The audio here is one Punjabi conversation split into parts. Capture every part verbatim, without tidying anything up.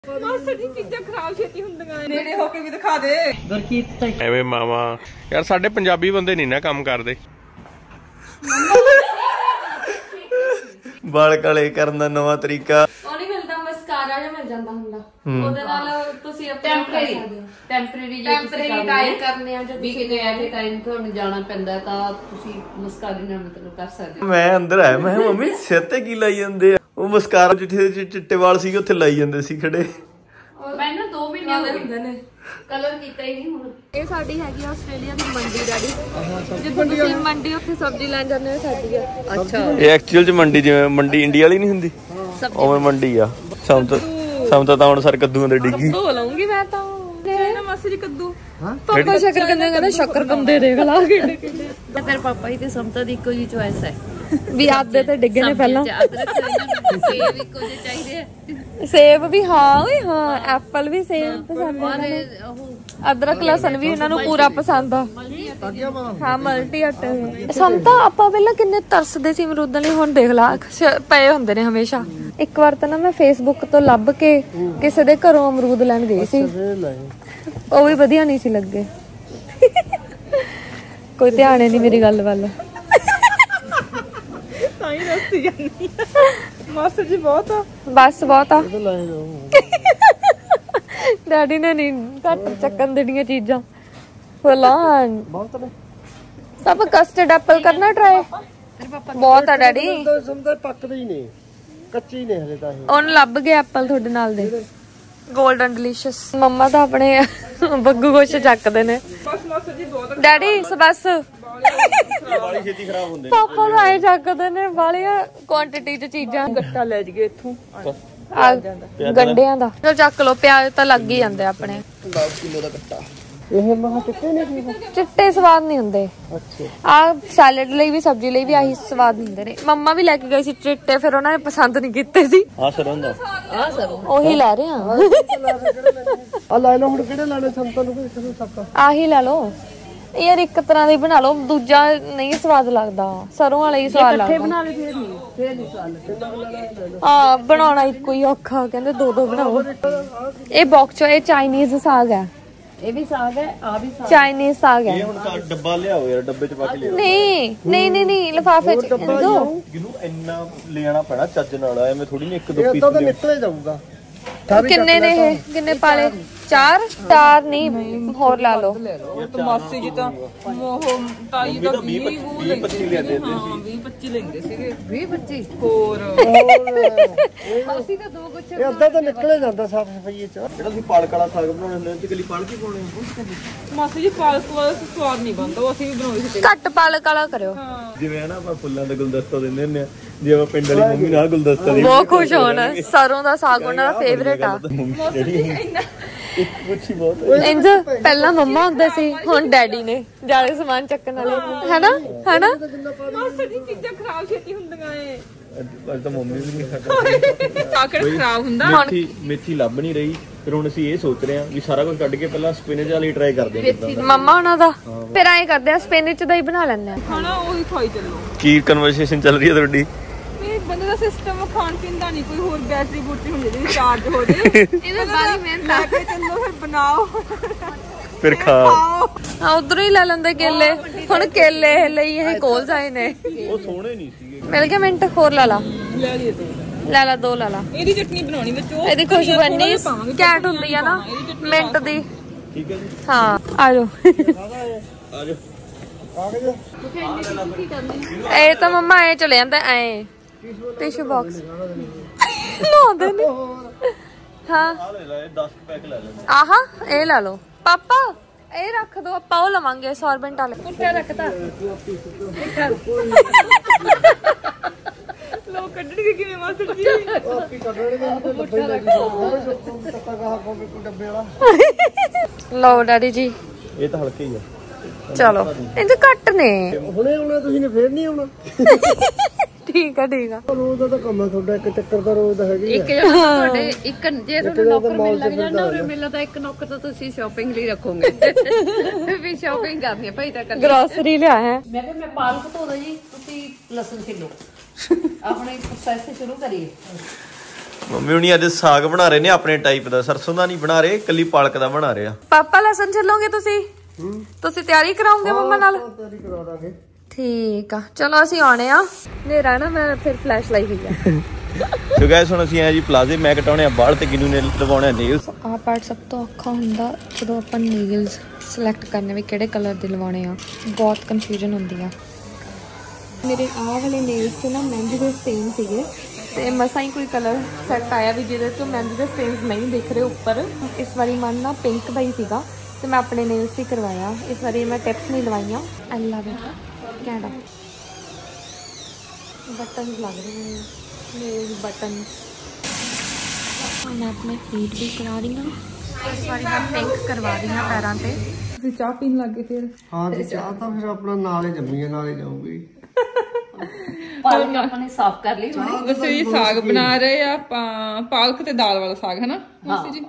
ਚੀਜ਼ਾਂ ਖਰਾਬ ਛੇਤੀ ਹੁੰਦੀਆਂ ਨੇੜੇ ਹੋ ਕੇ ਵੀ ਦਿਖਾ ਦੇ ਗੁਰਕੀਤ। ਐਵੇਂ ਮਾਵਾ ਯਾਰ ਸਾਡੇ ਪੰਜਾਬੀ ਬੰਦੇ ਨਹੀਂ ਨਾ ਕੰਮ ਕਰਦੇ। ਵਾਲ ਕਾਲੇ ਕਰਨ ਦਾ ਨਵਾਂ ਤਰੀਕਾ। ਉਹ ਨਹੀਂ ਮਿਲਦਾ ਮਸਕਾਰਾ ਜਾਂ ਮਿਲ ਜਾਂਦਾ ਹੁੰਦਾ, ਉਹਦੇ ਨਾਲ ਤੁਸੀਂ ਟੈਂਪਰੇਰੀ ਟੈਂਪਰੇਰੀ ਟੈਂਪਰੇਰੀ ਟਾਈਮ ਕਰਨੇ ਆ, ਜਦੋਂ ਕਿਤੇ ਐਟ ਟਾਈਮ ਤੁਹਾਨੂੰ ਜਾਣਾ ਪੈਂਦਾ ਤਾਂ ਤੁਸੀਂ ਮਸਕਾਰੇ ਨਾਲ ਮਤਲਬ ਕਰ ਸਕਦੇ ਹੋ। ਮੈਂ ਅੰਦਰ ਆਇਆ, ਮੈਂ ਮੰਮੀ ਸਿਰ ਤੇ ਕੀ ਲਾਈ ਜਾਂਦੇ ਆ? ਉਹ ਮਸਕਾਰਾ ਚਿੱਠੇ ਦੇ ਚਿੱਟੇ ਵਾਲ ਸੀਗੇ ਉੱਥੇ ਲਾਈ ਜਾਂਦੇ ਸੀ ਖੜੇ। ਮੈਨੂੰ ਦੋ ਮਹੀਨੇ ਦੇ ਹੁੰਦੇ ਨੇ, ਕਲਰ ਕੀਤਾ ਹੀ ਨਹੀਂ ਹੁਣ। ਇਹ ਸਾਡੀ ਹੈਗੀ ਆਸਟ੍ਰੇਲੀਆ ਦੀ ਮੰਡੀ ਡੈਡੀ, ਜਿੱਥੇ ਤੁਸੀਂ ਮੰਡੀ ਉੱਥੇ ਸਬਜ਼ੀ ਲੈਣ ਜਾਂਦੇ ਹੋ ਸਾਡੀ ਆ। ਅੱਛਾ ਇਹ ਐਕਚੁਅਲ ਚ ਮੰਡੀ ਜਿਵੇਂ ਮੰਡੀ ਇੰਡੀਆ ਵਾਲੀ ਨਹੀਂ ਹੁੰਦੀ ਉਵੇਂ ਮੰਡੀ ਆ। ਸਮਤ ਸਮਤ ਤਾਂ ਹੁਣ ਸਰ ਕੱਦੂਆਂ ਦੇ ਡਿੱਗੀ ਧੋ ਲਾਉਂਗੀ ਮੈਂ ਤਾਂ ਨਾ ਮਾਸੀ ਜੀ ਕੱਦੂ। ਪਾਪਾ ਸ਼ੱਕਰ ਕੰਦੇ ਕਹਿੰਦਾ ਸ਼ੱਕਰ ਕੰਦੇ ਦੇਖ ਲਾ ਕੇ ਤੇਰੇ ਪਾਪਾ ਹੀ ਤੇ ਸਮਤਾ ਦੀ ਇੱਕੋ ਜੀ ਚੋਇਸ ਹੈ ਵੀ ਆਦੇ ਤੇ ਡਿੱਗੇ ਨੇ ਪਹਿਲਾਂ। ਸੇਬ ਇੱਕੋ ਜਿਹੇ ਚਾਹੀਦੇ ਆ, ਸੇਬ ਵੀ ਹਾਂ ਓਏ ਹਾਂ, ਐਪਲ ਵੀ ਸੇਬ ਪਸੰਦ ਆ, ਅਦਰਕ ਲਸਣ ਵੀ ਇਹਨਾਂ ਨੂੰ ਪੂਰਾ ਪਸੰਦ ਆ। ਹਾਂ ਮਲਟੀ ਆਟੇ ਸਮਤਾ ਆਪਾਂ ਪਹਿਲਾਂ ਕਿੰਨੇ ਤਰਸਦੇ ਸੀ ਅਮਰੂਦਾਂ ਲਈ, ਹੁਣ ਦੇਖ ਲਾ ਪਏ ਹੁੰਦੇ ਨੇ ਹਮੇਸ਼ਾ। ਇੱਕ ਵਾਰ ਤਾਂ ਨਾ ਮੈਂ ਫੇਸਬੁੱਕ ਤੋਂ ਲੱਭ ਕੇ ਕਿਸੇ ਦੇ ਘਰੋਂ ਅਮਰੂਦ ਲੈਣ ਗਈ ਸੀ, ਉਹ ਵੀ ਵਧੀਆ ਨਹੀਂ ਸੀ ਲੱਗੇ। ਕੋਈ ਧਿਆਨ ਨਹੀਂ ਮੇਰੀ ਗੱਲ ਵੱਲ। ਤਾਂ ਹੀ ਦੱਸੀ ਜਾਂਦੀ ਮਾਸਟਰ ਜੀ ਬਹੁਤ ਆ, ਬਸ ਬਹੁਤ ਆ। ਡੈਡੀ ਨੇ ਨਹੀਂ ਘੱਟ ਚੱਕਣ ਦੇਣੀਆਂ ਚੀਜ਼ਾਂ। ਫਲਾਨ ਸਭ ਕਸਟਰਡ ਐਪਲ ਕਰਨਾ ਟਰਾਈ। ਬਹੁਤ ਆ ਡੈਡੀ, ਪੱਕਦੇ ਹੀ ਨੇ, ਕੱਚੀ ਨੇ ਹਲੇ ਤਾਂ। ਉਹਨੂੰ ਲੱਭ ਗਏ ਐਪਲ ਤੁਹਾਡੇ ਨਾਲ ਦੇ ਗੋਲਡਨ ਡਿਲੀਸ਼ੀਅਸ। ਮੰਮਾ ਤਾਂ ਆਪਣੇ ਬੱਗੂ ਗੋਸ਼ੇ ਚੱਕਦੇ ਨੇ। ਡੈਡੀ ਬਸ ਵਾਲੀ ਛੇਤੀ ਖਰਾਬ ਹੁੰਦੇ ਪਾਪਾ ਨੂੰ ਆਏ ਚੱਕਦੇ ਨੇ ਵਾਲੀਆਂ ਕੁਆਂਟੀਟੀ ਚ ਚੀਜ਼ਾਂ। ਗੱਟਾ ਲੈ ਜਗੇ ਇੱਥੋਂ ਗੰਡਿਆਂ ਦਾ ਚਲੋ ਚੱਕ ਲੋ। ਪਿਆਜ਼ ਤਾਂ ਲੱਗ ਹੀ ਜਾਂਦੇ ਆਪਣੇ। ਦਸ ਕਿਲੋ ਦਾ ਗੱਟਾ। ਇਹ ਮਹਾ ਚਿੱਟੇ ਨੇ ਕੀ? ਚਿੱਟੇ ਸਵਾਦ ਨਹੀਂ ਹੁੰਦੇ। ਅੱਛਾ ਆ ਸੈਲਡ ਲਈ ਵੀ ਸਬਜ਼ੀ ਲਈ ਵੀ ਆਹੀ ਸਵਾਦ ਹੁੰਦੇ ਨੇ। ਮੰਮਾ ਵੀ ਲੈ ਕੇ ਗਏ ਸੀ ਚਿੱਟੇ, ਫਿਰ ਉਹਨਾਂ ਨੇ ਪਸੰਦ ਨਹੀਂ ਕੀਤੇ ਸੀ। ਆ ਸਰੋਂ ਦਾ ਆ ਸਰੋਂ ਉਹੀ ਲੈ ਰਹੇ ਆ। ਆ ਲੈ ਲਓ ਹੁਣ, ਕਿਹੜੇ ਲੈਣੇ ਸੰਤਾਂ ਨੂੰ? ਕਿਸੇ ਸੱਕਾ ਆਹੀ ਲੈ ਲਓ ਯਾਰ, ਇੱਕ ਤਰ੍ਹਾਂ ਦੀ ਬਣਾ ਲਓ, ਦੂਜਾ ਨਹੀਂ ਸਵਾਦ ਲੱਗਦਾ। ਸਰੋਂ ਵਾਲਾ ਹੀ ਸਵਾਦ ਲੱਗਦਾ। ਬਣਾ ਲੈ ਫੇਰ ਨਹੀਂ ਫੇਰ ਨਹੀਂ ਸਵਾਦ। ਹਾਂ ਬਣਾਉਣਾ ਇੱਕੋ ਹੀ ਔਖਾ, ਕਹਿੰਦੇ ਦੋ ਦੋ ਬਣਾਓ। ਇਹ ਬਾਕਸ ਇਹ ਚਾਈਨੀਜ਼ ਸਾਗ ਹੈ। ਇਹ ਵੀ ਸਾਗ ਹੈ, ਆ ਵੀ ਸਾਗ ਚਾਈਨੀਜ਼ ਸਾਗ ਹੈ। ਇਹ ਹੁਣ ਡੱਬਾ ਲਿਆਓ ਯਾਰ, ਡੱਬੇ ਚ ਪਾ ਕੇ ਲਿਆਓ। ਨਹੀਂ ਨਹੀਂ ਨਹੀਂ ਨਹੀਂ ਲਿਫਾਫੇ ਚ ਦੋ। ਇਹਨੂੰ ਇੰਨਾ ਲੈਣਾ ਪੈਣਾ ਚੱਜ ਨਾਲ, ਐਵੇਂ ਥੋੜੀ ਨਹੀਂ ਇੱਕ ਦੋ ਪੀਸ ਤਾਂ ਨਿਕਲੇ ਜਾਊਗਾ। ਕਿੰਨੇ ਨੇ ਇਹ? ਕਿੰਨੇ ਪਾਲੇ? ਚਾਰ ਚਾਰ ਨਹੀਂ ਹੋਰ ਲਾ ਲਓ। ਮਾਸੀ ਜੀ ਤਾਂ ਮੋਹ ਤਾਈ ਦਾ ਵੀਹ ਵੀਹ ਪੱਚੀ ਲੈਂਦੇ ਸੀ। ਹਾਂ ਵੀਹ ਪੱਚੀ ਲੈਂਦੇ ਸੀਗੇ। ਵੀਹ ਪੱਚੀ ਹੋਰ ਅਸੀਂ ਤਾਂ ਦੋ ਕੁਛ। ਇਹ ਅੱਧਾ ਤਾਂ ਨਿਕਲੇ ਜਾਂਦਾ ਸਾਫ ਸਫਾਈ ਚ। ਜਿਹੜਾ ਤੁਸੀਂ ਪਾਲਕ ਵਾਲਾ ਸਾਗ ਬਣਾਉਣੇ ਹੁੰਦੇ ਤੇ ਕੱਲੀ ਪਾਲਕ ਹੀ ਪਾਉਣੇ ਆ। ਮਾਸੀ ਜੀ ਪਾਲਕ ਵਾਲਾ ਸਵਾਦ ਨਹੀਂ ਬਣਦਾ, ਉਹ ਅਸੀਂ ਵੀ ਬਣਾਉਂਦੇ ਸੀ। ਘੱਟ ਪਾਲਕ ਵਾਲਾ ਕਰਿਓ। ਜਿਵੇਂ ਨਾ ਆਪਾਂ ਫੁੱਲਾਂ ਦਾ ਗੁਲਦਸਤਾ ਦਿੰਦੇ ਹੁੰਦੇ ਆ, ਜੇ ਆਪਾਂ ਪਿੰਡ ਵਾਲੀ ਮੰਮੀ ਨਾਲ ਗੁਲਦਸਤਾ ਦੇ ਬਹੁਤ ਖੁਸ਼ ਹੋਣਾ। ਸਰੋਂ ਦਾ ਸਾਗ ਉਹਨਾਂ ਦਾ ਫੇਵਰੇਟ ਆ। ਪੁੱਛੀ ਬਹੁਤ ਇੰਜ ਪਹਿਲਾਂ ਮੰਮਾ ਹੁੰਦੇ ਸੀ, ਹੁਣ ਡੈਡੀ ਨੇ ਜਿਆਦਾ ਸਮਾਨ ਚੱਕਣ ਵਾਲੇ, ਹੈਨਾ ਹੈਨਾ। ਮਾਸੀ ਜੀ ਚੀਜ਼ਾਂ ਖਰਾਬ ਛੇਤੀ ਹੁੰਦੀਆਂ ਏ। ਅੱਜ ਤਾਂ ਮੰਮੀ ਵੀ ਨਹੀਂ ਖਾਂਦੀ। ਆਕੜ ਖਰਾਬ ਹੁੰਦਾ। ਮੇਥੀ ਮੇਥੀ ਲੱਭ ਨਹੀਂ ਰਹੀ, ਫਿਰ ਹੁਣ ਅਸੀਂ ਇਹ ਸੋਚ ਰਹੇ ਹਾਂ ਵੀ ਸਾਰਾ ਕੁਝ ਕੱਢ ਕੇ ਪਹਿਲਾਂ ਸਪਿਨਚ ਵਾਲੀ ਟਰਾਈ ਕਰਦੇ ਹਾਂ ਮੰਮਾ ਉਹਨਾਂ ਦਾ। ਫਿਰ ਐਂ ਕਰਦੇ ਆ ਸਪਿਨਚ ਦਾ ਹੀ ਬਣਾ ਲੈਂਦੇ ਆ ਖਾਣਾ, ਉਹੀ ਖਾਈ ਚੱਲੋ। ਕੀ ਕਨਵਰਸੇਸ਼ਨ ਚੱਲ ਰਹੀ ਹੈ ਤੁਹਾਡੀ? ਬੰਦੇ ਦਾ ਸਿਸਟਮ ਖਾਣ ਪੀਣ ਦਾ ਨਹੀਂ, ਕੋਈ ਹੋਰ ਬੈਟਰੀ ਬੂਟਰੀ ਹੁੰਦੀ ਜਿਹੜੀ ਚਾਰਜ ਹੋ ਜੇ। ਇਹਦੇ ਬਾਰੇ ਮਿਹਨਤ ਲੈ ਕੇ ਚੱਲੋ, ਫਿਰ ਬਣਾਓ ਫਿਰ ਖਾ। ਹਾਂ ਉਧਰੋਂ ਹੀ ਲੈ ਲੈਂਦੇ ਕੇਲੇ। ਹੁਣ ਕੇਲੇ ਲਈ ਇਹ ਕੋਲਸ ਆਏ ਨੇ। ਉਹ ਸੋਹਣੇ ਨਹੀਂ ਸੀਗੇ। ਮਿਲ ਗਿਆ ਮਿੰਟ ਹੋਰ ਲਾ ਲਾ। ਲੈ ਲਈਏ ਦੋ ਲੈ ਲਾ ਦੋ ਲਾ ਲਾ। ਇਹਦੀ ਚਟਨੀ ਬਣਾਉਣੀ ਵਿੱਚ, ਉਹ ਇਹਦੀ ਖੁਸ਼ਬੂ ਇੰਨੀ ਘੈਂਟ ਹੁੰਦੀ ਆ ਨਾ ਮਿੰਟ ਦੀ। ਠੀਕ ਹੈ ਜੀ ਹਾਂ ਆ ਜਾਓ ਆ ਜਾਓ। ਇਹ ਤਾਂ ਮੰਮਾ ਐ ਚਲੇ ਜਾਂਦਾ ਐ। ਟਿਸ਼ੂ ਬਾਕਸ ਲਾਉਂਦੇ ਨੇ। ਹਾਂ ਆ ਲੈ ਲੈ ਦਸ ਪੈਕ ਲੈ ਲੈ। ਆਹਾ ਇਹ ਲਾ ਲਓ ਪਾਪਾ, ਇਹ ਰੱਖ ਦੋ, ਆਪਾਂ ਉਹ ਲਵਾਂਗੇ ਸੌਰਬੈਂਟ ਵਾਲੇ। ਕੁੱਟਿਆ ਰੱਖਤਾ ਲੋਕ ਕੱਢਣਗੇ ਕਿਵੇਂ ਮਾਸਟਰ ਜੀ? ਆਪੀ ਕੱਢਣਗੇ ਤੇ ਡੱਬੇ ਲੈ ਕੇ ਜਾਓ। ਤੱਤਾ ਕਹਾ ਕੋਈ ਡੱਬੇ ਵਾਲਾ। ਲਓ ਡੈਡੀ ਜੀ, ਇਹ ਤਾਂ ਹਲਕੇ ਹੀ ਆ। ਚਲੋ ਇਹਦੇ ਘੱਟ ਨੇ। ਹੁਣੇ ਆਉਣਾ ਤੁਸੀਂ ਨੇ, ਫੇਰ ਨਹੀਂ ਆਉਣਾ। ਠੀਕ ਆ ਠੀਕ ਆ। ਰੋਜ਼ ਦਾ ਤਾਂ ਕੰਮ ਆ ਤੁਹਾਡਾ, ਇੱਕ ਚੱਕਰ ਦਾ ਰੋਜ਼ ਦਾ ਹੈਗਾ। ਇੱਕ ਤੁਹਾਡੇ ਇੱਕ ਜੇ ਤੁਹਾਨੂੰ ਨੌਕਰ ਮਿਲ ਲੱਗ ਜਾਂਦਾ ਉਰੇ ਮਿਲਦਾ ਤਾਂ ਇੱਕ ਨੌਕਰ ਤਾਂ ਤੁਸੀਂ ਸ਼ਾਪਿੰਗ ਲਈ ਰੱਖੋਗੇ। ਵੀ ਸ਼ਾਪਿੰਗ ਕਰਨੀ ਹੈ ਭਾਈ ਤਾਂ ਕਰਨੀ। ਗਰੋਸਰੀ ਲਿਆ ਹੈ। ਮੈਂ ਕਿਹਾ ਮੈਂ ਪਾਲਕ ਧੋ ਦੋ ਜੀ, ਤੁਸੀਂ ਲਸਣ ਛਿੱਲੋ। ਆਪਣੇ ਪ੍ਰੋਸੈਸ ਸ਼ੁਰੂ ਕਰੀਏ। ਮੰਮੀ ਹੁਣੀ ਅੱਜ ਸਾਗ ਬਣਾ ਰਹੇ ਨੇ ਆਪਣੇ ਟਾਈਪ ਦਾ, ਸਰਸੋਂ ਦਾ ਨਹੀਂ ਬਣਾ ਰਹੇ, ਕੱਲੀ ਪਾਲਕ ਦਾ ਬਣਾ ਰਹੇ ਆ। ਪਾਪਾ ਲਸਣ ਛਿੱਲੋਗੇ ਤੁਸੀਂ? ਤੁਸੀਂ ਤਿਆਰੀ ਕਰਾਉਂਗੇ ਮੰਮਾ ਨਾਲ? ਤਿਆਰੀ ਕਰਾ ਦਾਂਗੇ। ਠੀਕ ਆ, ਚਲੋ ਅਸੀਂ ਆਉਣੇ ਆ। ਨੇਰਾ ਨਾ ਮੈਂ ਫਿਰ ਫਲੈਸ਼ ਲਾਈ ਹੋਈ ਆ। ਸੋ ਗਾਇਸ ਹੁਣ ਅਸੀਂ ਆਏ ਜੀ ਪਲਾਜ਼ੇ, ਮੈਂ ਕਟਾਉਣੇ ਆ ਬਾਲ ਤੇ ਗਿਨੂ ਨੇ ਲਵਾਉਣੇ ਨੇਲਸ। ਆਹ ਪਾਰਟ ਸਭ ਤੋਂ ਔਖਾ ਹੁੰਦਾ ਜਦੋਂ ਆਪਾਂ ਨੇਲਸ ਸਿਲੈਕਟ ਕਰਨੇ ਵੀ ਕਿਹੜੇ ਕਲਰ ਦੇ ਲਵਾਉਣੇ ਆ, ਬਹੁਤ ਕਨਫਿਊਜ਼ਨ ਹੁੰਦੀ ਆ। ਮੇਰੇ ਆਹ ਵਾਲੇ ਨੇਲਸ ਤੇ ਨਾ ਮਹਿੰਦੀ ਦੇ ਸਟੇਨ ਸੀਗੇ ਤੇ ਮਸਾਂ ਹੀ ਕੋਈ ਕਲਰ ਸੈੱਟ ਆਇਆ ਵੀ ਜਿਹਦੇ ਤੋਂ ਮਹਿੰਦੀ ਦੇ ਸਟੇਨਸ ਨਹੀਂ ਦਿਖ ਰਹੇ ਉੱਪਰ। ਇਸ ਵਾਰੀ ਮਨ ਨਾ ਪਿੰਕ ਦਾ ਹੀ ਸੀਗਾ ਤੇ ਮੈਂ ਆਪਣੇ ਨੇਲਸ ਹੀ ਕਰਵਾਇਆ। ਇਸ ਵਾਰੀ ਮੈਂ ਟਿਪਸ ਨਹੀਂ ਲਵਾਈਆਂ। ਆਈ ਲਵ ਇਟ। ਕੈਂਡਾ ਬਟਨਸ ਲੱਗ ਰਹੇ ਨੇ, ਨੇਲ ਬਟਨ। ਮੈਂ ਆਪਣੇ ਫੀਟ ਵੀ ਕਰਾ ਰਹੀ ਹਾਂ। ਇਸ ਵਾਰੀ ਮੈਂ ਪਿੰਕ ਕਰਵਾ ਰਹੀ ਹਾਂ ਪੈਰਾਂ ਤੇ। ਤੁਸੀਂ ਚਾਹ ਪੀਣ ਲੱਗੇ ਫਿਰ? ਹਾਂ ਜੀ, ਚਾਹ ਤਾਂ ਫਿਰ ਆਪਣਾ ਨਾਲੇ ਜੰਮੀਆਂ ਨਾਲੇ ਜਾਊਗੀ। ਪਾਲਕ ਆਪਾਂ ਨੇ ਸਾਫ਼ ਕਰ ਲਈ। ਵੈਸੇ ਇਹ ਸਾਗ ਬਣਾ ਰਹੇ ਆ ਆਪਾਂ, ਪਾਲਕ ਤੇ ਦਾਲ ਵਾਲਾ ਸਾਗ ਹੈ ਨਾ ਮਾਸੀ ਜੀ?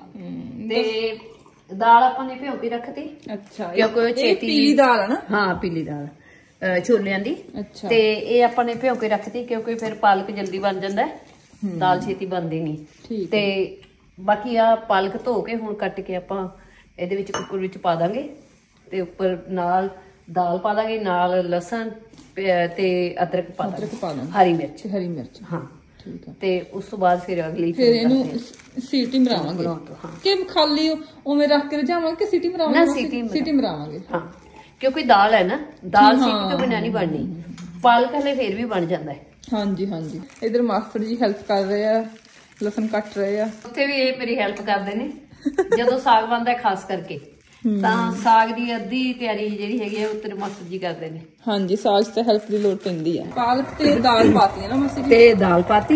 ਤੇ ਦਾਲ ਆਪਾਂ ਨੇ ਭਿਓ ਕੇ ਰੱਖਤੀ। ਅੱਛਾ, ਕਿਉਂਕਿ ਉਹ ਛੇਤੀ ਪੀਲੀ ਦਾਲ ਹੈ ਨਾ? ਹਾਂ, ਪੀਲੀ ਦਾਲ ਛੋਲਿਆਂ ਦੀ। ਅੱਛਾ, ਤੇ ਇਹ ਆਪਾਂ ਨੇ ਭਿਓ ਕੇ ਰੱਖਤੀ ਕਿਉਂਕਿ ਫਿਰ ਪਾਲਕ ਜਲਦੀ ਬਣ ਜਾਂਦਾ, ਦਾਲ ਛੇਤੀ ਬਣਦੀ ਨਹੀਂ। ਤੇ ਬਾਕੀ ਆ ਪਾਲਕ ਧੋ ਕੇ ਹੁਣ ਕੱਟ ਕੇ ਆਪਾਂ ਇਹਦੇ ਵਿੱਚ ਕੁੱਕਰ ਵਿੱਚ ਪਾ ਦਾਂਗੇ ਤੇ ਉੱਪਰ ਨਾਲ ਦਾਲ ਪਾ ਦਾਂਗੇ, ਨਾਲ ਲਸਣ ਤੇ ਅਦਰਕ ਪਾ ਦਾਂਗੇ, ਹਰੀ ਮਿਰਚ। ਹਰੀ ਮਿਰਚ, ਹਾਂ ਠੀਕ ਆ। ਤੇ ਉਸ ਤੋਂ ਬਾਅਦ ਫਿਰ ਅਗਲੀ ਫਿਰ ਇਹਨੂੰ ਸੀਟੀ ਮਰਾਵਾਂਗੇ ਕਿ ਖਾਲੀ ਉਵੇਂ ਰੱਖ ਕੇ ਜਾਵਾਂਗੇ ਕਿ ਸੀਟੀ ਮਰਾਵਾਂਗੇ? ਨਾ, ਸੀਟੀ ਸੀਟੀ ਮਰਾਵਾਂਗੇ। ਹਾਂ, ਕਿਉਂਕਿ ਦਾਲ ਹੈ ਨਾ, ਦਾਲ ਸੀਟੀ ਤੋਂ ਬਿਨਾਂ ਨਹੀਂ ਬਣਨੀ। ਪਾਲਕ ਹਲੇ ਫਿਰ ਵੀ ਬਣ ਜਾਂਦਾ ਹੈ। ਹਾਂਜੀ ਹਾਂਜੀ। ਇਧਰ ਮਾਸਟਰ ਜੀ ਹੈਲਪ ਕਰ ਰਹੇ ਆ, ਲਸਣ ਕੱਟ ਰਹੇ ਆ। ਉੱਥੇ ਵੀ ਇਹ ਮੇਰੀ ਹੈਲਪ ਕਰਦੇ ਨੇ ਜਦੋਂ ਸਾਗ ਬਣਦਾ ਖਾਸ ਕਰਕੇ। ਤਾਂ ਸਾਗ ਦੀ ਅੱਧੀ ਤਿਆਰੀ ਜਿਹੜੀ ਹੈਗੀ ਆ ਉਹ ਤੇਰੇ ਮਾਸਟਰ ਜੀ ਕਰਦੇ ਨੇ। ਹਾਂਜੀ, ਸਾਗ ਤੇ ਹੈਲਪ ਦੀ ਲੋੜ ਪੈਂਦੀ ਆ। ਪਾਲਕ ਤੇ ਦਾਲ ਪਾਤੀ ਹੈ ਨਾ ਮਾਸੀ ਜੀ? ਤੇ ਦਾਲ ਪਾਤੀ,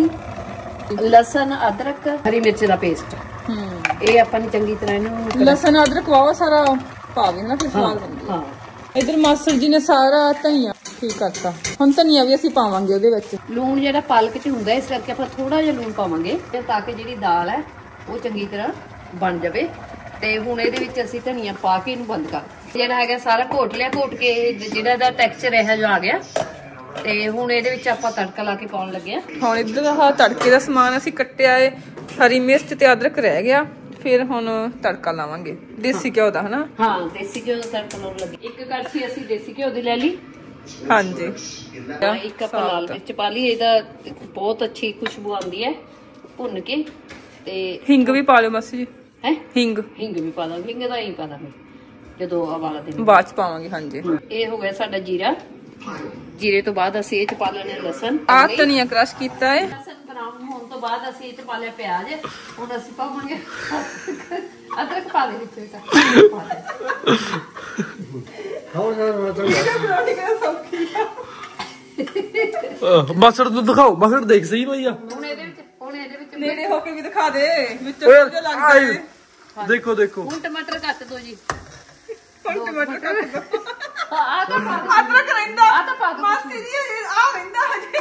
ਲਸਣ ਅਦਰਕ ਹਰੀ ਮਿਰਚ ਦਾ ਪੇਸਟ। ਹੂੰ, ਇਹ ਆਪਾਂ ਨੇ ਚੰਗੀ ਤਰ੍ਹਾਂ ਇਹਨੂੰ ਲਸਣ ਅਦਰਕ ਵਾਵਾ ਸਾਰਾ ਪਾ ਦੇ ਨਾ, ਫਿਰ ਸਵਾਦ ਬਣਦੀ। ਹਾਂ, ਇਧਰ ਮਾਸਟਰ ਜੀ ਨੇ ਸਾਰਾ ਧਨੀਆ ਠੀਕ ਕਰਤਾ। ਹੁਣ ਧਨੀਆ ਵੀ ਅਸੀਂ ਪਾਵਾਂਗੇ ਉਹਦੇ ਵਿੱਚ। ਲੂਣ ਜਿਹੜਾ ਪਾਲਕ 'ਚ ਹੁੰਦਾ ਇਸ ਕਰਕੇ ਆਪਾਂ ਥੋੜਾ ਜਿਹਾ ਲੂਣ ਪਾਵਾਂਗੇ ਤਾਂ ਕਿ ਜਿਹੜੀ ਦਾਲ ਹੈ ਉਹ ਚੰਗੀ ਤਰ੍ਹਾਂ ਬਣ ਜਾਵੇ। ਤੇ ਹੁਣ ਇਹਦੇ ਵਿੱਚ ਅਸੀਂ ਧਨੀਆ ਪਾ ਕੇ ਇਹਨੂੰ ਬੰਦ ਕਰ, ਜਿਹੜਾ ਹੈਗਾ ਸਾਰਾ ਘੋਟ ਲਿਆ। ਘੋਟ ਕੇ ਜਿਹੜਾ ਇਹਦਾ ਟੈਕਸਚਰ ਇਹੋ ਜਿਹਾ ਆ ਗਿਆ। ਤੇ ਹੁਣ ਇਹਦੇ ਵਿੱਚ ਆਪਾਂ ਤੜਕਾ ਲਾ ਕੇ ਪਾਉਣ ਲੱਗੇ ਆ। ਹੁਣ ਇੱਧਰ ਆਹ ਤੜਕੇ ਦਾ ਸਮਾਨ ਅਸੀਂ ਕੱਟਿਆ ਏ, ਹਰੀ ਮਿਰਚ ਤੇ ਅਦਰਕ ਰਹਿ ਗਿਆ। ਫਿਰ ਹੁਣ ਤੜਕਾ ਲਾਵਾਂਗੇ ਦੇਸੀ ਘਿਓ ਦਾ, ਹਨਾ? ਹਾਂ, ਦੇਸੀ ਘਿਓ ਦਾ ਤੜਕਾ ਲਾਉਣ ਲੱਗੇ। ਇੱਕ ਕੜਛੀ ਅਸੀਂ ਦੇਸੀ ਘਿਓ ਦੀ ਲੈ ਲਈ। ਹਾਂਜੀ, ਇੱਕ ਆਪਾਂ ਲਾਲ ਮਿਰਚ ਪਾ ਲਈ, ਇਹਦਾ ਬਹੁਤ ਅੱਛੀ ਖੁਸ਼ਬੂ ਆਉਂਦੀ ਹੈ ਭੁੰਨ ਕੇ। ਤੇ ਹਿੰਗ ਵੀ ਪਾ ਲਿਓ ਮਾਸੀ ਜੀ। ਹੈ ਹਿੰਗ ਹਿੰਗ ਵੀ ਪਾ ਦਾਂਗੇ, ਹਿੰਗ ਦਾ ਹੀ ਪਾ ਦਾਂਗੇ ਜਦੋਂ ਆਵਾਲਾ ਦੇ ਬਾਅਦ ਚ ਪਾਵਾਂਗੇ। ਹਾਂਜੀ, ਇਹ ਹੋ ਗਿਆ ਸਾਡਾ ਜੀਰਾ। ਜੀਰੇ ਤੋਂ ਬਾਅਦ ਅਸੀਂ ਇਹ ਚ ਪਾ ਲੈਣੇ ਲਸਣ। ਆ ਧਨੀਆ ਕ੍ਰਸ਼ ਕੀਤਾ ਹੈ। ਲਸਣ ਬਰਾਊਨ ਹੋਣ ਤੋਂ ਬਾਅਦ ਅਸੀਂ ਇਹ ਚ ਪਾ ਲਿਆ ਪਿਆਜ਼। ਹੁਣ ਅਸੀਂ ਪਾਵਾਂਗੇ ਅਦਰਕ ਪਾ ਦੇ ਵਿੱਚ। ਬਸੜ ਤੂੰ ਦਿਖਾਓ, ਬਸੜ ਦੇਖ ਸਹੀ ਭਈਆ। ਹੁਣ ਇਹਦੇ ਵਿੱਚ ਹੁਣ ਇਹਦੇ ਵਿੱਚ ਨੇੜੇ ਹੋ ਕੇ ਵੀ ਦਿਖਾ ਦੇ ਵਿੱਚੋਂ ਜੋ ਲੱਗਦਾ ਹੈ। ਦੇਖੋ ਦੇਖੋ, ਹੁਣ ਟਮਾਟਰ ਕੱਟ ਦੋ ਜੀ। ਹੁਣ ਟਮਾਟਰ ਕੱਟ ਦੋ। ਆ ਤਾਂ ਪਾ ਦੋ, ਅਦਰਕ ਰਹਿੰਦਾ ਆ ਤਾਂ ਪਾ ਦੋ ਮਾਸੀ ਜੀ, ਆ ਰਹਿੰਦਾ ਹਜੇ।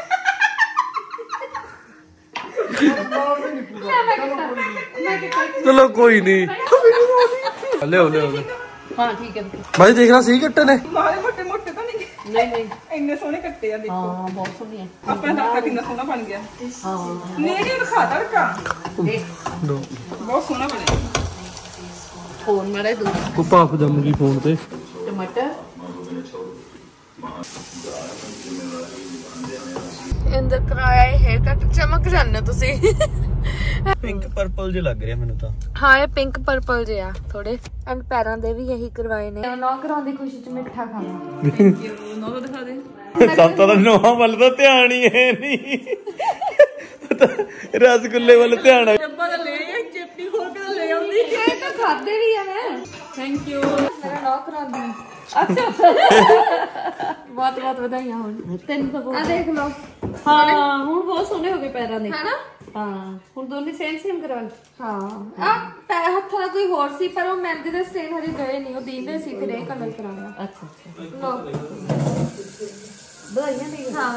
ਚਲੋ ਕੋਈ ਨਹੀਂ, ਲਿਓ ਲਿਓ। ਹਾਂ ਠੀਕ ਹੈ ਭਾਈ ਦੇਖਣਾ ਸਹੀ ਕੱਟੇ ਨੇ, ਮਾਰੇ ਮੋਟੇ ਮੋਟੇ ਤਾਂ ਨਹੀਂ? ਨਹੀਂ ਨਹੀਂ, ਇੰਨੇ ਸੋਹਣੇ ਕੱਟੇ ਆ, ਦੇਖੋ। ਹਾਂ ਬਹੁਤ ਸੋਹਣੀ ਹੈ। ਆਪਣਾ ਤੜਕਾ ਕਿੰਨਾ ਸੋਹਣਾ ਬਣ ਗਿਆ। ਹਾਂ, ਨੇੜੇ ਦਿਖਾ ਤੜਕਾ, ਦੇਖ ਬਹੁਤ ਸੋਹਣਾ ਬਣਿਆ। ਫੋਨ ਮਾਰੇ ਦੋ ਕੋ ਭਾਫ ਜੰਮ ਗਈ ਫੋਨ ਤੇ। ਟਮਾਟਰ ਅੰਦਰ ਕਰਾਇਆ ਇਹ ਹੇਅਰ ਕੱਟ। ਚਮਕ ਜਾਂਦੇ ਤੁਸੀਂ। ਪਿੰਕ ਪਰਪਲ ਜਿਹਾ ਲੱਗ ਰਿਹਾ ਮੈਨੂੰ ਤਾਂ। ਹਾਂ, ਇਹ ਪਿੰਕ ਪਰਪਲ ਜਿਹਾ ਥੋੜੇ। ਐਂਡ ਪੈਰਾਂ ਦੇ ਵੀ ਇਹੀ ਕਰਵਾਏ ਨੇ। ਨੌ ਕਰਾਉਣ ਦੀ ਖੁਸ਼ੀ ਚ ਮਿੱਠਾ ਖਾਣਾ। Thank you. ਨੌ ਦਿਖਾ ਦੇ। ਸਭ ਤੋਂ ਨੋਹਾਂ ਵੱਲ ਤਾਂ ਧਿਆਨ ਹੀ ਹੈ ਨਹੀਂ, ਰਸਗੁੱਲੇ ਵੱਲ ਧਿਆਨ ਹੈ। ਡੱਬਾ ਤਾਂ ਲੈ ਆਈ, ਚਿਪਟੀ ਖੋਲ ਕੇ ਲੈ ਆਉਂਦੀ। ਇਹ ਤਾਂ ਖਾਦੇ ਵੀ ਆ ਮੈਂ। Thank you. ਮੇਰਾ ਨੌ ਕਰਾਉਂਦੀ। ਅੱਛਾ, ਬਹੁਤ ਬਹੁਤ ਵਧਾਈਆਂ। ਹੁਣ ਤੈਨੂੰ ਤਾਂ ਬਹੁਤ। ਆ ਦੇਖ ਲਓ। ਹਾਂ, ਹੁਣ ਬਹੁਤ ਸੋਹਣੇ ਹੋ ਗਏ ਪੈਰਾਂ ਦੇ, ਹੈਨਾ? ਹਾਂ, ਹੁਣ ਦੋਨੇ ਸੇਮ ਸੇਮ ਕਰਵਾ ਲਓ। ਹਾਂ, ਆ ਪੈਰ ਹੱਥਾਂ ਦਾ ਕੋਈ ਹੋਰ ਸੀ ਪਰ ਉਹ ਮਹਿੰਦੀ ਦੇ ਸਟੇਨ ਹਜੇ ਗਏ ਨਹੀਂ, ਉਹ ਦੀਂਦੇ ਸੀ ਫਿਰ ਇਹ ਕਲਰ ਕਰਾਉਣਾ। ਅੱਛਾ ਅੱਛਾ, ਲੋ ਵਧਾਈਆਂ ਦੇ। ਹਾਂ,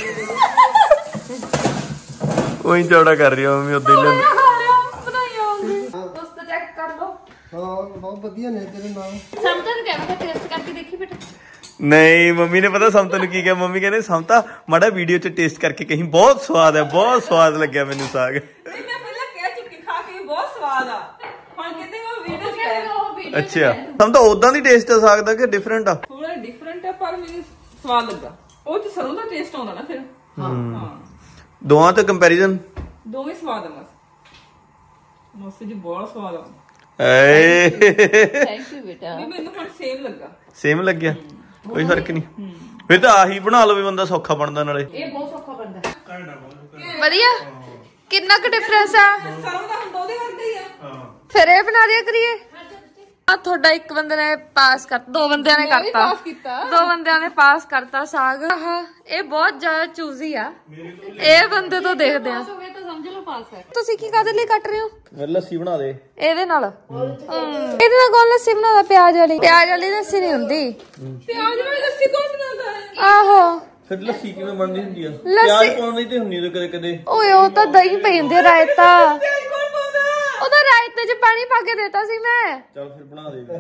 ਕੋਈ ਚੌੜਾ ਕਰ ਰਹੀ ਮੰਮੀ ਉਦੋਂ ਹੀ ਲੈਂਦੀ। ਵਧਾਈਆਂ ਹੋਣਗੇ। ਦੋਸਤੋ ਚੈੱਕ ਕਰ ਲਓ। ਹਾਂ, ਬਹੁਤ ਵਧੀਆ ਨੇ ਤੇਰੇ ਨਾਲ। ਸਮਝਣ ਕਹਿ ਮੈਂ ਟੇਸਟ ਕਰਕੇ ਦੇਖੀ ਬੇਟਾ। नहीं मम्मी ने पता समता नु की कहा मम्मी कहने समता माड़ा वीडियो च टेस्ट करके कहीं बहुत स्वाद है बहुत स्वाद लग्या मैनू साग नहीं मैं पहले कह चुकी खा के बहुत स्वाद आ ਹੁਣ ਕਹਿੰਦੇ ਉਹ ਵੀਡੀਓ ਚ ਕਹਿ ਅੱਛਾ ਸਮਤਾ ਉਦਾਂ ਦੀ ਟੇਸਟ ਆ ਸਾਗ ਦਾ ਕਿ ਡਿਫਰੈਂਟ ਆ ਥੋੜਾ ਡਿਫਰੈਂਟ ਆ ਪਰ ਮੈਨੂੰ ਸਵਾਦ ਲੱਗਾ ਉਹ ਚ ਸਰੋਂ ਦਾ ਟੇਸਟ ਆਉਂਦਾ ਨਾ ਫਿਰ ਹਾਂ ਹਾਂ ਦੋਵਾਂ ਤੇ ਕੰਪੈਰੀਜ਼ਨ ਦੋਵੇਂ ਸਵਾਦ ਆ ਮਸ ਮਸ ਜੀ ਬਹੁਤ ਸਵਾਦ ਆ ਏ ਥੈਂਕ ਯੂ ਬੇਟਾ ਵੀ ਮੈਨੂੰ ਹੁਣ ਸੇਮ ਲੱਗਾ ਸੇਮ ਲੱਗਿਆ ਕੋਈ ਫਰਕ ਨਹੀਂ ਫਿਰ ਤਾਂ ਆਹੀ ਬਣਾ ਲਓ ਵੀ ਬੰਦਾ ਸੌਖਾ ਬਣਦਾ ਨਾਲੇ ਇਹ ਬਹੁਤ ਸੌਖਾ ਬਣਦਾ ਵਧੀਆ ਕਿੰਨਾ ਕੁ ਡਿਫਰੈਂਸ ਆ ਸਰੋਂ ਦਾ ਹੁੰਦਾ ਉਹਦੇ ਵਰਗਾ ਹੀ ਆ ਫਿਰ ਇਹ ਬਣਾ ਦਿਆ ਕਰੀਏ ਆ ਤੁਹਾਡਾ ਇੱਕ ਬੰਦੇ ਨੇ ਪਾਸ ਕਰ ਦੋ ਬੰਦਿਆਂ ਨੇ ਕਰਤਾ ਦੋ ਬੰਦਿਆਂ ਨੇ ਪਾਸ ਕਰਤਾ ਸਾਗ ਆਹ ਇਹ ਬਹੁਤ ਜ਼ਿਆਦਾ ਚੂਜ਼ੀ ਆ ਇਹ ਬੰਦੇ ਤੋਂ ਦੇਖਦੇ ਆ ਸਮਝ ਲਓ ਪਾਸ ਹੈ ਤੁਸੀਂ ਕੀ ਕਾਹਦੇ ਲਈ ਕੱਟ ਰਹੇ ਹੋ ਮੇਰੇ ਲੱਸੀ ਬਣਾ ਦੇ ਇਹਦੇ ਨਾਲ ਇਹਦੇ ਨਾਲ ਕੌਣ ਲੱਸੀ ਬਣਾਉਂਦਾ ਪਿਆਜ਼ ਵਾਲੀ ਪਿਆਜ਼ ਵਾਲੀ ਲੱਸੀ ਨਹੀਂ ਹੁੰਦੀ ਪਿਆਜ਼ ਵਾਲੀ ਲੱਸੀ ਕੌਣ ਬਣਾਉਂਦਾ ਹੈ ਆਹੋ ਫਿਰ ਲੱਸੀ ਕਿਵੇਂ ਬਣਦੀ ਹੁੰਦੀ ਆ ਪਿਆਜ਼ ਪਾਉਣ ਦੀ ਤੇ ਹੁੰਦੀ ਤੇ ਕਦੇ ਕਦੇ ਓਏ ਉਹ ਤਾਂ ਦਹੀਂ ਪਈ ਹੁੰਦੀ ਰਾਇਤਾ ਉਹਦਾ ਰਾਇਤੇ 'ਚ ਪਾਣੀ ਪਾ ਕੇ ਦੇਤਾ ਸੀ ਮੈਂ ਚੱਲ ਫਿਰ ਬਣਾ ਦੇ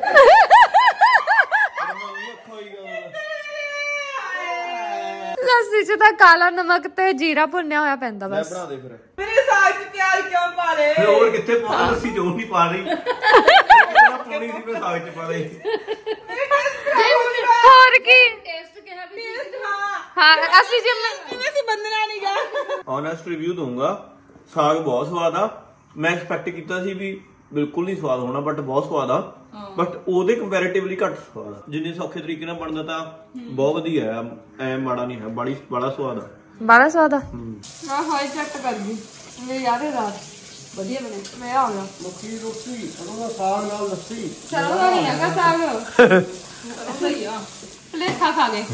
ਲੱਸੀ 'ਚ ਤਾਂ ਕਾਲਾ ਨਮਕ ਤੇ ਜੀਰਾ ਭੁੰਨਿਆ ਹੋਇਆ ਪੈਂਦਾ ਬਸ ਬਣਾ ਦੇ ਫਿਰ ਮੇਰੇ ਸਾਗ ਚ ਪਿਆਜ਼ ਕਿਉਂ ਪਾ ਲੇ ਫਿਰ ਹੋਰ ਕਿੱਥੇ ਪਾਉਣਾ ਲੱਸੀ ਜੋ ਨਹੀਂ ਪਾ ਰਹੀ ਕਿਹੜਾ ਪਾਉਣੀ ਸੀ ਮੈਂ ਸਾਗ ਚ ਪਾ ਦੇ ਹੋਰ ਕੀ ਟੇਸਟ ਕਿਹਾ ਵੀ ਹਾਂ ਹਾਂ ਅਸੀਂ ਜਿਵੇਂ ਕਿਵੇਂ ਸੀ ਬੰਦਨਾ ਨਹੀਂ ਗਾ ਓਨੈਸਟ ਰਿਵਿਊ ਦਊਂਗਾ ਸਾਗ ਬਹੁਤ ਸਵਾਦ ਆ ਮੈਂ ਐਕਸਪੈਕਟ ਕੀਤਾ ਸੀ ਵੀ ਬਿਲਕੁਲ ਨਹੀਂ ਸਵਾਦ ਹੋਣਾ ਬਟ ਬਹੁਤ ਸਵਾਦ ਆ ਬਟ ਉਹਦੇ ਕੰਪੈਰੀਟਿਵਲੀ ਘੱਟ ਸਵਾਦ ਆ ਜਿੰਨੇ ਸੌਖੇ ਤਰੀਕੇ ਨਾਲ ਬਣਦਾ ਤਾਂ ਬਹੁਤ ਵਧੀਆ ਆ ਐ ਮਾੜਾ ਨਹੀਂ ਹੈ ਬੜੀ ਬੜਾ ਸਵਾਦ ਆ ਬੜਾ ਸਵਾਦ ਆ ਮੈਂ ਹਾਈ ਚੈੱਕ ਕਰ ਗਈ ਮੇਰੇ ਯਾਰੇ ਰਾਤ ਵਧੀਆ ਬਣੇ ਮੈਂ ਆ ਗਿਆ ਮੱਕੀ ਰੋਟੀ ਸਰੋਂ ਦਾ ਸਾਗ ਨਾਲ ਲੱਸੀ ਸਰੋਂ ਦਾ ਨਹੀਂ ਹੈਗਾ ਸਾਗ ਸਹੀ ਆ ਪਲੇਖਾ ਖਾ ਗਏ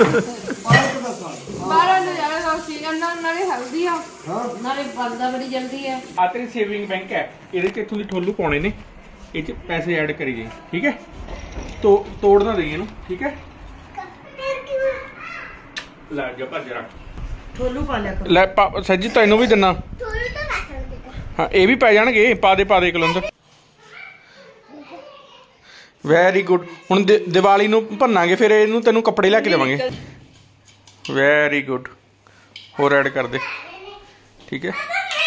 ਬਾਰਾਂ ਨੂੰ ਜਾਵੇ ਰੋਟੀ ਅੰਨਾ ਨਾਲੇ ਹਲਦੀ ਆ ਨਾਲੇ ਬਣਦਾ ਬੜੀ ਜਲਦੀ ਹੈ ਆ ਤੇਰੀ ਸੇਵਿੰਗ ਬੈਂਕ ਹੈ ਇਹਦੇ ਚ ਇੱਥੋਂ ਦੀ ਠੋਲੂ ਪਾਉਣੇ ਨੇ ਇਹ ਚ ਪੈਸੇ ਐਡ ਕਰੀ ਜਾਈ ਠੀਕ ਹੈ ਤੋ ਤੋੜ ਨਾ ਦੇਈ ਇਹਨੂੰ ਠੀਕ ਹੈ ਲੈ ਜਾ ਭੱਜ ਰੱਖ ਠੋਲੂ ਪਾ ਲਿਆ ਲੈ ਸੱਜੀ ਤੈਨੂੰ ਵੀ ਦਿੰਨਾ ਹਾਂ ਇਹ ਵੀ ਪੈ ਜਾਣਗੇ ਪਾ ਦੇ ਪਾ ਦੇ ਕਲੰਦਰ ਵੈਰੀ ਗੁੱਡ ਹੁਣ ਦੀਵਾਲੀ ਨੂੰ ਭੰਨਾਂਗੇ ਫਿਰ ਇਹਨੂੰ ਤੈਨੂੰ ਕੱਪੜੇ ਲੈ ਕੇ ਦੇਵਾਂਗੇ ਵੈਰੀ ਗੁੱਡ ਹੋਰ ਐਡ ਕਰ ਦੇ ਠੀਕ ਹੈ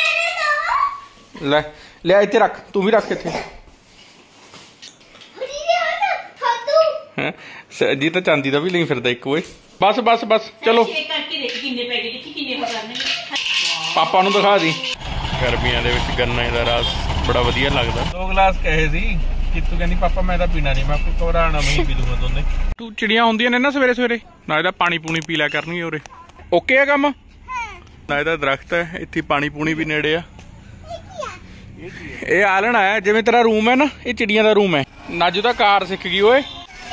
ਲੈ ਲੈ ਇੱਥੇ ਰੱਖ ਤੂੰ ਵੀ ਰੱਖ ਇੱਥੇ ਹੈ ਜੀ ਤਾਂ ਚਾਂਦੀ ਦਾ ਵੀ ਲਈ ਫਿਰਦਾ ਇੱਕ ਓਏ ਬਸ ਬਸ ਬਸ ਚਲੋ ਪਾਪਾ ਨੂੰ ਦਿਖਾ ਦੀ ਗਰਮੀਆਂ ਦੇ ਵਿੱਚ ਗੰਨੇ ਦਾ ਰਸ ਬੜਾ ਵਧੀਆ ਲੱਗਦਾ ਦੋ ਗਲਾਸ ਕਹੇ ਸੀ ਕਿ ਤੂੰ ਕਹਿੰਦੀ ਪਾਪਾ ਮੈਂ ਤਾਂ ਪੀਣਾ ਨਹੀਂ ਮੈਂ ਕੋਈ ਘਬਰਾਣਾ ਨਹੀਂ ਪੀ ਦੂੰਗਾ ਦੋਨੇ ਤੂੰ ਚਿੜੀਆਂ ਹੁੰਦੀਆਂ ਨੇ ਨਾ ਸਵੇਰੇ ਸਵੇਰੇ ਨਾ ਇਹਦਾ ਪਾਣੀ ਪੂਣੀ ਪੀ ਲਿਆ ਕਰਨਗੇ ਉਰੇ ਓਕੇ ਆ ਕੰਮ ਨਾ ਇਹਦਾ ਦਰਖਤ ਹੈ ਇੱਥੇ ਪਾਣੀ ਪੂਣੀ ਵੀ ਨੇੜੇ ਆ ਇਹ ਆਲਣ ਹੈ ਜਿਵੇਂ ਤੇਰਾ ਰੂਮ ਹੈ ਨਾ ਇਹ ਚਿੜੀਆਂ ਦਾ ਰੂਮ ਹੈ ਨਾਜੂ ਤਾਂ ਕਾਰ ਸਿੱਖ ਗਈ ਓਏ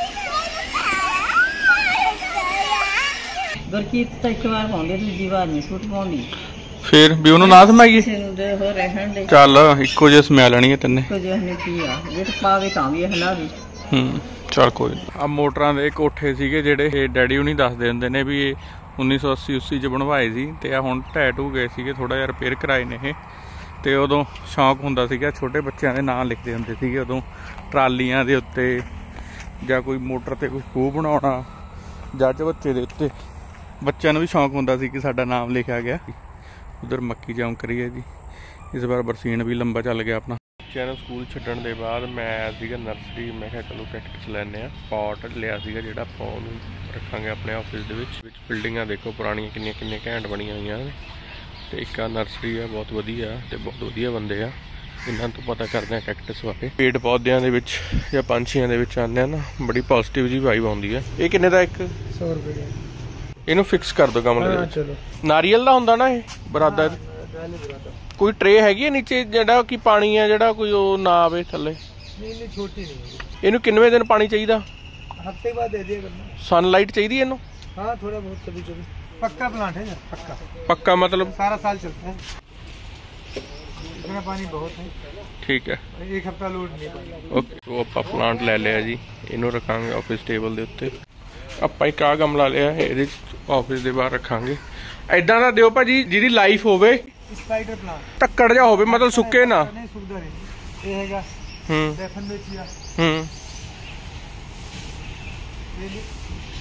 ਗੁਰਕੀਤ ਤਾਂ ਇੱਕ ਵਾਰ ਪਾਉਂਦੇ ਦੂਜੀ ਵਾਰ ਨਹੀਂ ਸੂਟ ਪਾਉਂਦੀ ਫਿਰ ਵੀ ਉਹਨੂੰ ਨਾ ਸਮਾਈਏ ਦੇ ਹੋ ਰਹਿਣ ਦੇ ਚੱਲ ਇੱਕੋ ਜਿਹੇ ਸਮੈ ਲੈਣੀ ਹੈ ਤੈਨੇ ਕੁਝ ਨਹੀਂ ਕੀ ਆ ਜੇ ਪਾਵੇ ਤਾਂ ਵੀ ਹਲਾ ਵੀ ਹੂੰ ਚੱਲ ਕੋਈ ਆ ਮੋਟਰਾਂ ਦੇ ਕੋਠੇ ਸੀਗੇ ਜਿਹੜੇ ਇਹ ਡੈਡੀ ਹੁਣੀ ਦੱਸਦੇ ਹੁੰਦੇ ਨੇ ਵੀ ਇਹ ਉੱਨੀ ਸੌ ਅੱਸੀ ਉਸੀ ਚ ਬਣਵਾਏ ਸੀ ਤੇ ਆ ਹੁਣ ਢਹਿ ਢੂ ਗਏ ਸੀਗੇ ਥੋੜਾ ਜਿਹਾ ਰਿਪੇਅਰ ਕਰਾਏ ਨੇ ਇਹ ਤੇ ਉਦੋਂ ਸ਼ੌਂਕ ਹੁੰਦਾ ਸੀਗਾ ਛੋਟੇ ਬੱਚਿਆਂ ਦੇ ਨਾਂ ਲਿਖਦੇ ਹੁੰਦੇ ਸੀਗੇ ਉਦੋਂ ਟਰਾਲੀਆਂ ਦੇ ਉੱਤੇ ਜਾਂ ਕੋਈ ਮੋਟਰ ਤੇ ਕੋਈ ਖੂਹ ਬਣਾਉਣਾ ਜਾਂ ਚਵੱਚੇ ਦੇ ਉੱਤੇ ਬੱਚਿਆਂ ਨੂੰ ਵੀ ਸ਼ੌਂਕ ਹੁੰਦਾ ਸੀ ਕਿ ਸਾਡਾ ਨਾਮ ਲਿਖਿਆ ਗਿਆ ਉਧਰ ਮੱਕੀ ਜਾਮ ਕਰੀਏ ਜੀ ਇਸ ਵਾਰ ਬਰਸੀਨ ਵੀ ਲੰਬਾ ਚੱਲ ਗਿਆ ਆਪਣਾ ਬੱਚਿਆਂ ਨੂੰ ਸਕੂਲ ਛੱਡਣ ਦੇ ਬਾਅਦ ਮੈਂ ਆਇਆ ਸੀਗਾ ਨਰਸਰੀ ਮੈਂ ਕਿਹਾ ਚਲੋ ਕੈਕਟਸ ਲੈਂਦੇ ਆ ਪੌਟ ਲਿਆ ਸੀਗਾ ਜਿਹੜਾ ਆਪਾਂ ਉਹਨੂੰ ਰੱਖਾਂਗੇ ਆਪਣੇ ਆਫਿਸ ਦੇ ਵਿੱਚ ਵਿੱਚ ਬਿਲਡਿੰਗਾਂ ਦੇਖੋ ਪੁਰਾਣੀਆਂ ਕਿੰਨੀਆਂ ਕਿੰਨੀਆਂ ਘੈਂਟ ਬਣੀਆਂ ਹੋਈਆਂ ਨੇ ਤੇ ਇੱਕ ਆ ਨਰਸਰੀ ਆ ਬਹੁਤ ਵਧੀਆ ਤੇ ਬਹੁਤ ਵਧੀਆ ਬੰਦੇ ਆ ਇਹਨਾਂ ਤੋਂ ਪਤਾ ਕਰਦੇ ਆ ਕੈਕਟਸ ਬਾਰੇ ਪੇੜ ਪੌਦਿਆਂ ਦੇ ਵਿੱਚ ਜਾਂ ਪੰਛੀਆਂ ਦੇ ਵਿੱਚ ਆਉਂਦੇ ਆ ਨਾ ਬੜੀ ਪੋਜ਼ਿਟਿਵ ਜੀ ਵਾਈਬ ਆਉਂਦੀ ਹੈ ਇਹ ਕਿੰਨੇ ਦਾ ਇੱਕ ਸੌ ਰੁਪਏ ਇਹਨੂੰ ਫਿਕਸ ਕਰ ਦੋ ਗਮਲੇ ਦੇ ਵਿੱਚ ਨਾਰੀਅਲ ਦਾ ਹੁੰਦਾ ਨਾ ਇਹ ਬਰਾਦਾ ਕੋਈ ਟਰੇ ਹੈਗੀ ਹੈ ਨੀਚੇ ਜਿਹੜਾ ਕਿ ਪਾਣੀ ਹੈ ਜਿਹੜਾ ਕੋਈ ਉਹ ਨਾ ਆਵੇ ਥੱਲੇ ਨਹੀਂ ਨਹੀਂ ਛੋਟੀ ਨਹੀਂ ਇਹਨੂੰ ਕਿੰਨਵੇਂ ਦਿਨ ਪਾਣੀ ਚਾਹੀਦਾ ਹਫਤੇ ਬਾਅਦ ਦੇ ਦਿਆ ਕਰਨਾ ਸਨਲਾਈਟ ਚਾਹੀਦੀ ਇਹਨੂੰ हाँ थोड़ा बहुत कभी कभी पक्का प्लांट है ना पक्का पक्का मतलब सारा साल चलता है इतना पानी बहुत है ठीक है एक हफ्ता लोड नहीं ओके वो ਆਪਾਂ ਪਲਾਂਟ ਲੈ ਲਿਆ ਜੀ ਇਹਨੂੰ ਰੱਖਾਂਗੇ ਆਫਿਸ ਟੇਬਲ ਦੇ ਉੱਤੇ ਆਪਾਂ ਇੱਕ ਆ ਗਮਲਾ ਲਿਆ ਇਹਦੇ ਆਫਿਸ ਦੇ ਬਾਹਰ ਰੱਖਾਂਗੇ ਐਦਾਂ ਦਾ ਦਿਓ ਭਾਜੀ ਜਿਹਦੀ ਲਾਈਫ ਹੋਵੇ स्पाइडर प्लांट ਟੱਕੜ ਜਾ ਹੋਵੇ ਮਤਲਬ ਸੁੱਕੇ ਨਾ नहीं सूखता नहीं ये हैगा ਹੂੰ सैफन बेचिया ਹੂੰ ये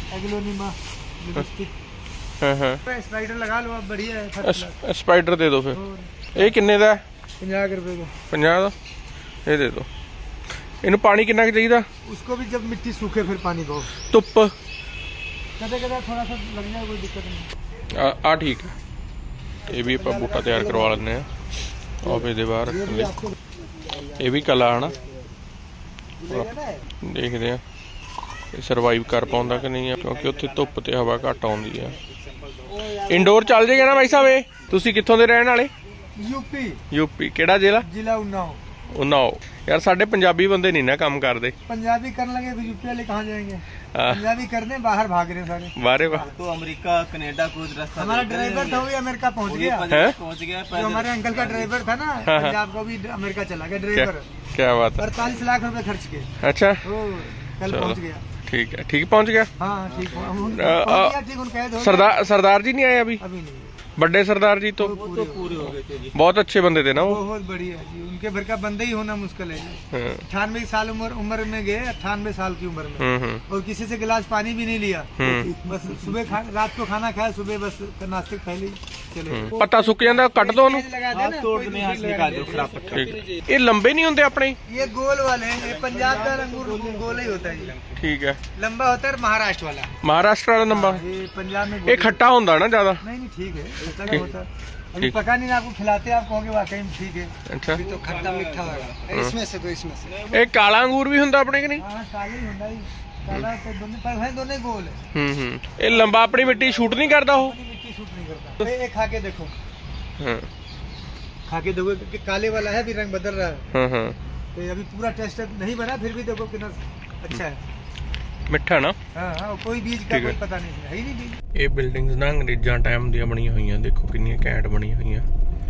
एग्लोनिमा लिपस्टिक हाँ हाँ स्पाइडर लगा लो, अब बढ़िया है। स- स्पाइडर दे दो फिर। ਇਹ ਕਿੰਨੇ ਦਾ? पचास रुपए का। ਪੰਜਾਹ ਦਾ ਇਹ ਦੇ ਦਿਓ। ਇਹਨੂੰ ਪਾਣੀ ਕਿੰਨਾ ਕੁ ਚਾਹੀਦਾ? उसको भी जब मिट्टी सूखे फिर पानी दो। ਧੁੱਪ कदे कदे थोड़ा सा लग जाए, कोई दिक्कत नहीं। ਆ ਆ ਠੀਕ ਹੈ। ਇਹ ਵੀ ਆਪਾਂ ਬੂਟਾ ਤਿਆਰ ਕਰਵਾ ਲੈਂਦੇ ਆ ਆਫਿਸ ਦੇ ਬਾਹਰ। ਇਹ ਵੀ ਕਲਾ ਹੈ ਨਾ, ਦੇਖਦੇ ਆ ਇਹ ਸਰਵਾਈਵ ਕਰ ਪਾਉਂਦਾ ਕਿ ਨਹੀਂ, ਕਿਉਂਕਿ ਉੱਥੇ ਧੁੱਪ ਤੇ ਹਵਾ ਘੱਟ ਆਉਂਦੀ ਆ। ਇੰਡੋਰ ਚੱਲ ਜਾਏਗਾ ਨਾ ਬਾਈ ਸਾਹਿਬ? ਇਹ ਤੁਸੀਂ ਕਿੱਥੋਂ ਦੇ ਰਹਿਣ ਵਾਲੇ? यूपी। ਯੂਪੀ ਕਿਹੜਾ ਜ਼ਿਲ੍ਹਾ? जिला उन्नाव। ਉਨਾਓ। ਯਾਰ ਸਾਡੇ ਪੰਜਾਬੀ ਬੰਦੇ ਨਹੀਂ ਨਾ ਕੰਮ ਕਰਦੇ। पंजाबी करने लगे तो यूपी वाले कहाँ जाएंगे? हाँ। पंजाबी करने बाहर भाग रहे सारे। बारे वाह। तो अमेरिका कनाडा कुछ रास्ता हमारा ड्राइवर था, वो भी अमेरिका पहुंच गया। है? पहुंच गया जो हमारे अंकल का ड्राइवर था ना, हाँ। पंजाब का, भी अमेरिका चला गया क्या, ड्राइवर। क्या बात है। अड़तालीस लाख रुपए खर्च के। अच्छा ओ, कल चलो। पहुंच गया। ठीक है, ठीक पहुंच गया। हाँ ठीक है, हम- अ, अ, पहुंच गया, ठीक उनका है, सरदार सरदार जी नहीं आए अभी? अभी नहीं। बड़े सरदार जी तो पूरे पूरे हो गए थे जी। बहुत अच्छे बंदे थे ना वो। बहुत बढ़िया जी, उनके भर का बंदा ही होना मुश्किल है जी। हाँ। अट्ठानवे साल उम्र उम्र में गए, अट्ठानवे साल की उम्र में, हम्म, हम्म, और किसी से गिलास पानी भी नहीं लिया। हम्म, बस सुबह खा, रात को खाना खाया, सुबह बस नाश्ते खा ली, चले गए। हम्म। पत्ता सुक जाता कट दो ਉਹਨੂੰ। लगा दे ना, तोड़ कोई देने, दूसरी हाथ लगा निकाल दे। दो खराब पत्ता। ठीक। ये लंबे नहीं होते अपने? ये गोल वाले हैं, ये पंजाब का अंगूर गोल ही होता है जी। ठीक है। लंबा होता है महाराष्ट्र वाला। महाराष्ट्र वाला लंबा। ये पंजाब में ये गोल- खट्टा ਹੁੰਦਾ ना ज्यादा? नहीं नहीं ठीक है, खट्टा का ठीक। होता है। अभी ठीक। पका नहीं, आपको खिलाते आप कहोगे वाकई में ठीक है। अच्छा तो खट्टा मीठा होगा, इसमें से तो इसमें से। ਇਹ ਕਾਲਾ ਅੰਗੂਰ ਵੀ ਹੁੰਦਾ ਆਪਣੇ ਕਿ ਨਹੀਂ? हाँ काले ही होता है, काला तो दोनों पर है, दोनों ही गोल है। ਹੂੰ ਹੂੰ। ਇਹ ਲੰਬਾ ਆਪਣੀ ਮਿੱਟੀ ਸ਼ੂਟ नहीं करता ਉਹ? अपनी मिट्टी सूट नहीं करता। ये खा के देखो, ਹਾਂ खा के देखो, क्योंकि काले वाला है, अभी रंग बदल रहा है। ਹਾਂ ਹਾਂ। तो ये अभी पूरा टेस्ट नहीं बना, फिर भी देखो कितना अच्छा है। ਮਿੱਠਾ ਨਾ। हाँ हाँ, कोई बीज का ठीक है। कोई पता नहीं है ही नहीं बीज। ਇਹ ਬਿਲਡਿੰਗਸ ਨਾ ਅੰਗਰੇਜ਼ਾਂ ਟਾਈਮ ਦੀਆਂ ਬਣੀਆਂ ਹੋਈਆਂ, ਦੇਖੋ ਕਿੰਨੀਆਂ ਘੈਂਟ ਬਣੀਆਂ ਹੋਈਆਂ।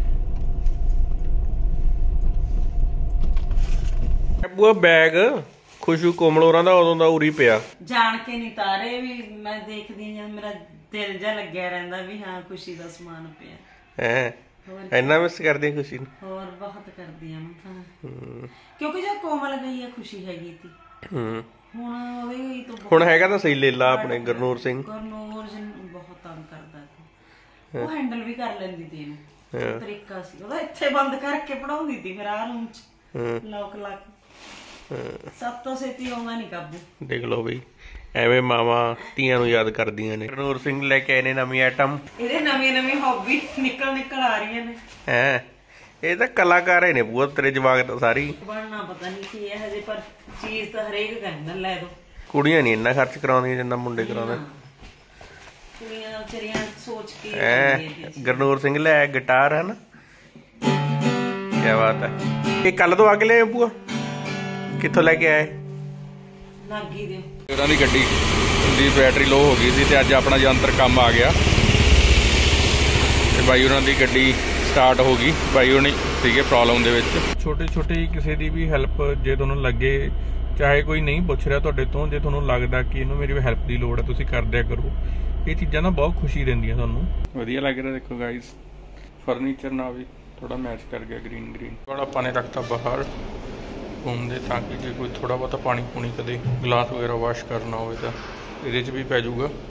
ਬੂਆ ਬੈਗ ਖੁਸ਼ੂ ਕੋਮਲੋਰਾਂ ਦਾ ਉਦੋਂ ਦਾ ਉਰੀ ਪਿਆ। ਜਾਣ ਕੇ ਨਹੀਂ ਤਾਰੇ ਵੀ ਮੈਂ ਦੇਖਦੀ ਹਾਂ, ਮੇਰਾ ਦਿਲ ਜਾ ਲੱਗਿਆ ਰਹਿੰਦਾ ਵੀ ਹਾਂ ਖੁਸ਼ੀ ਦਾ ਸਮਾਨ ਪਿਆ ਹੈ ਇੰਨਾ ਮਿਸ ਕਰਦੇ ਖੁਸ਼ੀ ਨੂੰ। ਹੋਰ ਬਹੁਤ ਕਰਦੀ ਆ ਮੈਂ ਤਾਂ, ਕਿਉਂਕਿ ਜਦ ਕੋਮਲ ਗਈ ਆ ਖੁਸ਼ੀ ਹੈਗੀ ਸੀ, ਹੂੰ ਹੁਣ ਉਹਦੇ ਗਈ ਤੋਂ ਹੁਣ ਹੈਗਾ ਤਾਂ ਸਹੀ ਲੇਲਾ ਆਪਣੇ ਗੁਰਨੂਰ ਸਿੰਘ। ਗੁਰਨੂਰ ਸਿੰਘ ਬਹੁਤ ਤੰਗ ਕਰਦਾ ਸੀ, ਉਹ ਹੈਂਡਲ ਵੀ ਕਰ ਲੈਂਦੀ ਸੀ ਇਹਨੂੰ, ਤਰੀਕਾ ਸੀ ਉਹਦਾ। ਇੱਥੇ ਬੰਦ ਕਰਕੇ ਪੜਾਉਂਦੀ ਸੀ ਫਿਰ ਆਹ ਰੂਮ ਚ ਲੋਕ ਲਾ ਕੇ। ਸਭ ਤੋਂ ਛੇਤੀ ਆਉਂਦਾ ਨਹੀਂ ਕਾਬੂ। ਦੇਖ ਲਓ ਬਈ ਐਵੇਂ ਮਾਵਾਂ ਧੀਆਂ ਨੂੰ ਯਾਦ ਕਰਦੀਆਂ ਨੇ। ਗੁਰਨੂਰ ਸਿੰਘ ਲੈ ਕੇ ਆਏ ਨੇ ਨਵੀਂ ਆਈਟਮ। ਇਹਦੇ ਨਵੀਂ ਨਵੀਂ ਹੌਬੀ ਨਿਕਲ ਨਿਕਲ ਆ ਰਹੀਆਂ ਨੇ। ਹੈ ਇਹ ਤਾਂ ਕਲਾਕਾਰ ਹੀ ਨੇ ਬੂਆ ਤੇਰੇ ਜਵਾਕ ਤਾਂ ਸਾਰੀ। ਬਣਨਾ ਪਤਾ ਨਹੀਂ ਕੀ ਹੈ ਹਜੇ, ਪਰ ਚੀਜ਼ ਤਾਂ ਹਰੇਕ ਕਹਿੰਦਾ ਲੈ ਦੋ। ਕੁੜੀਆਂ ਨਹੀਂ ਇੰਨਾ ਖਰਚ ਕਰਾਉਂਦੀਆਂ ਜਿੰਨਾ ਮੁੰਡੇ ਕਰਾਉਂਦੇ। ਕੁੜੀਆਂ ਵਿਚਾਰੀਆਂ ਸੋਚ ਕੇ ਹੈ ਗੁਰਨੂਰ ਸਿੰਘ ਲੈ ਗਿਟਾਰ ਹੈ ਨਾ, ਕੀ ਬਾਤ ਹੈ। ਇਹ ਕੱਲ ਤੋਂ ਅੱਗ ਲਿਆਏ ਬੂਆ? ਕਿੱਥੋਂ ਲੈ ਕੇ ਆਏ? ਨਾਗੀ ਦੇ ਉਹਨਾਂ ਦੀ ਗੱਡੀ ਦੀ ਬੈਟਰੀ ਲੋ ਹੋ ਗਈ ਸੀ ਤੇ ਅੱਜ ਆਪਣਾ ਯੰਤਰ ਕੰਮ ਆ ਗਿਆ ਤੇ ਬਾਈ ਉਹਨਾਂ ਦੀ ਗੱਡੀ ਸਟਾਰਟ ਹੋ ਗਈ। ਬਾਈ ਉਹਨੇ ਸੀਗੇ ਪ੍ਰੋਬਲਮ ਦੇ ਵਿੱਚ। ਛੋਟੇ ਛੋਟੇ ਕਿਸੇ ਦੀ ਵੀ ਹੈਲਪ ਜੇ ਤੁਹਾਨੂੰ ਲੱਗੇ, ਚਾਹੇ ਕੋਈ ਨਹੀਂ ਪੁੱਛ ਰਿਹਾ ਤੁਹਾਡੇ ਤੋਂ, ਜੇ ਤੁਹਾਨੂੰ ਲੱਗਦਾ ਕਿ ਇਹਨੂੰ ਮੇਰੀ ਹੈਲਪ ਦੀ ਲੋੜ ਹੈ, ਤੁਸੀਂ ਕਰ ਦਿਆ ਕਰੋ। ਇਹ ਚੀਜ਼ਾਂ ਨਾ ਬਹੁਤ ਖੁਸ਼ੀ ਦਿੰਦੀਆਂ ਤੁਹਾਨੂੰ। ਵਧੀਆ ਲੱਗ ਰਿਹਾ ਦੇਖੋ ਗਾਈਸ, ਫਰਨੀਚਰ ਨਾਲ ਵੀ ਥੋੜਾ ਮੈਚ ਕਰ ਗਿਆ ਗ੍ਰੀਨ ਗ੍ਰੀਨ। ਥੋੜਾ ਆਪਾਂ ਨੇ ਰੱਖਤਾ ਬਾਹਰ ਘੁੰਮਦੇ, ਤਾਂ ਕਿ ਜੇ ਕੋਈ ਥੋੜਾ ਬਹੁਤਾ ਪਾਣੀ ਪੂਣੀ ਕਦੇ ਗਲਾਸ ਵਗੈਰਾ ਵਾਸ਼ ਕਰਨਾ ਹੋਵੇ ਤਾਂ ਇਹਦੇ 'ਚ ਵੀ ਪੈ ਜਾਊਗਾ।